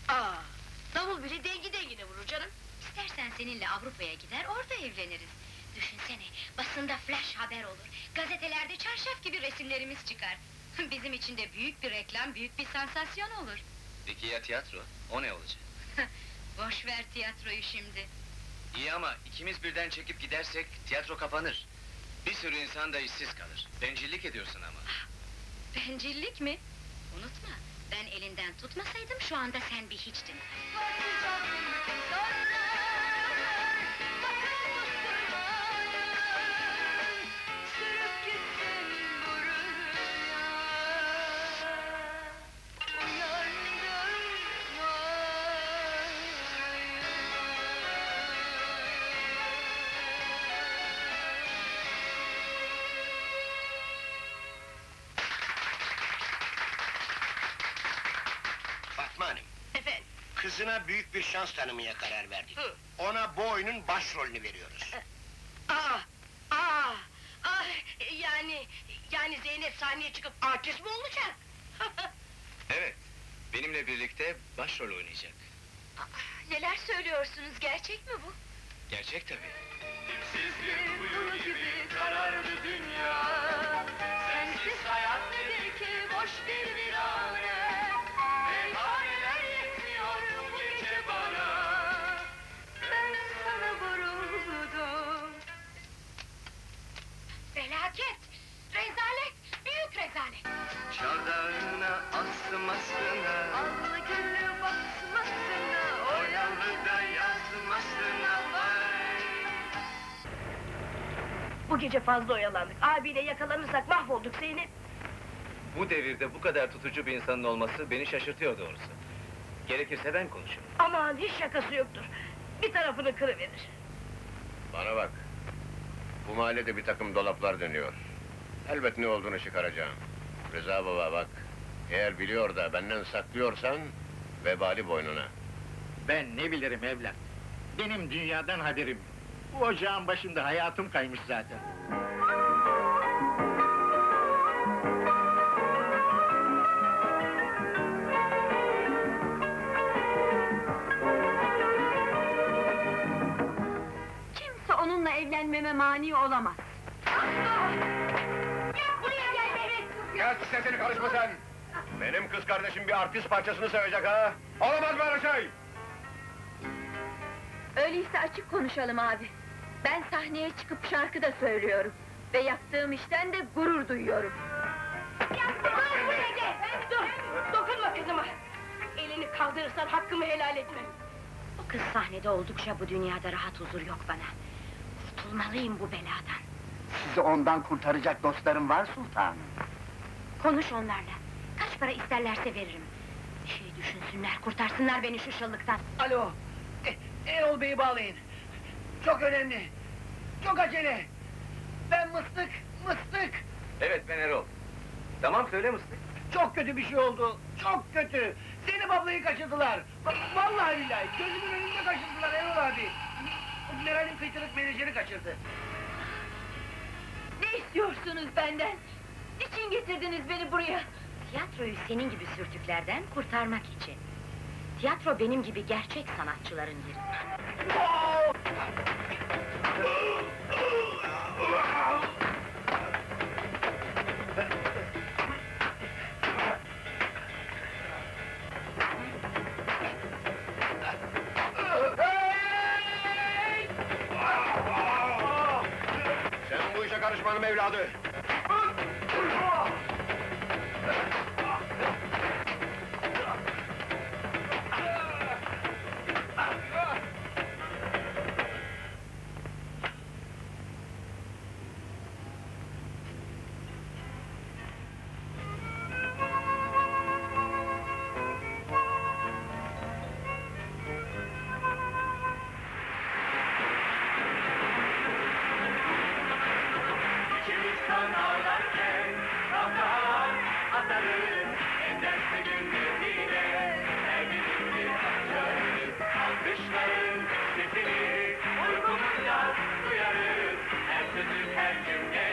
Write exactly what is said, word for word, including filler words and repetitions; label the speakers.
Speaker 1: Aa, davul bile dengi dengine vurur canım.
Speaker 2: İstersen seninle Avrupa'ya gider, orada evleniriz. Düşünsene, basında flash haber olur, gazetelerde çarşaf gibi resimlerimiz çıkar. Bizim için de büyük bir reklam, büyük bir sansasyon olur.
Speaker 3: Peki ya tiyatro? O ne olacak?
Speaker 2: Boş ver tiyatroyu şimdi.
Speaker 3: İyi ama ikimiz birden çekip gidersek tiyatro kapanır. Bir sürü insan da işsiz kalır. Bencillik ediyorsun ama.
Speaker 2: Bencillik mi? Unutma, ben elinden tutmasaydım şu anda sen bir hiçtin.
Speaker 4: Fatma Hanım,
Speaker 1: Efendim?
Speaker 4: kızına büyük bir şans tanımaya karar verdik.
Speaker 1: Hı.
Speaker 4: Ona bu oyunun başrolünü veriyoruz.
Speaker 1: Aa! Aa! Ah, yani... Yani Zeynep sahneye çıkıp artist mi olacak?
Speaker 3: Evet, benimle birlikte başrol oynayacak.
Speaker 2: Neler söylüyorsunuz, gerçek mi bu?
Speaker 3: Gerçek tabii.
Speaker 2: Bir dolu gibi karardı dünya. Sensiz hayat nedir ki boş bir virane. Meyhaneler yetmiyor bu gece bana. Ben sana vuruldum. Felaket! Rezalet! Büyük rezalet!
Speaker 3: Çardağına astım aslına,
Speaker 2: Allı güllü basmasına,
Speaker 3: oyalı da yazmasına vay.
Speaker 1: Bu gece fazla oyalandık. Abiyle yakalanırsak mahvolduk Zeynep.
Speaker 3: Bu devirde bu kadar tutucu bir insanın olması beni şaşırtıyor doğrusu. Gerekirse ben konuşurum.
Speaker 1: Aman hiç şakası yoktur. Bir tarafını kırıverir.
Speaker 5: Bana bak. Bu mahallede bir takım dolaplar dönüyor. Elbet ne olduğunu çıkaracağım. Rıza baba bak. Eğer biliyor da benden saklıyorsan... vebali boynuna.
Speaker 6: Ben ne bilirim evlat? Benim dünyadan haberim. Bu ocağın başında hayatım kaymış zaten.
Speaker 2: Kimse onunla evlenmeme mani olamaz.
Speaker 1: Buraya gel Mehmet!
Speaker 5: Gel sesini karışma sen! Benim kız kardeşim bir artist parçasını sevecek ha! Olamaz böyle şey!
Speaker 2: Öyleyse açık konuşalım abi. Ben sahneye çıkıp şarkı da söylüyorum. Ve yaptığım işten de gurur duyuyorum.
Speaker 1: Dur buraya gel! Dur! Dokunma kızıma! Elini kaldırırsan hakkımı helal etmem.
Speaker 2: O kız sahnede oldukça bu dünyada rahat huzur yok bana. Kurtulmalıyım bu beladan.
Speaker 7: Sizi ondan kurtaracak dostlarım var sultanım.
Speaker 2: Konuş onlarla. Kaç para isterlerse veririm. Bir şey düşünsünler, kurtarsınlar beni şu şıllıktan.
Speaker 7: Alo, e, Erol Bey'i bağlayın. Çok önemli, çok acele. Ben Mıstık, Mıstık.
Speaker 3: Evet, ben Erol. Tamam, söyle Mıstık.
Speaker 7: Çok kötü bir şey oldu, çok kötü. Zeynep ablayı kaçırdılar. Va- Vallahi billahi, gözümün önünde kaçırdılar Erol abi. Meral'in kıytırık menajeri kaçırdı.
Speaker 2: Ne istiyorsunuz benden? Niçin getirdiniz beni buraya? Tiyatroyu senin gibi sürtüklerden kurtarmak için. Tiyatro benim gibi gerçek sanatçıların yeri.
Speaker 5: Sen bu işe karışmanım evladı!
Speaker 8: Kışların sesini uykumuzda duyarız. Her sözü her cümle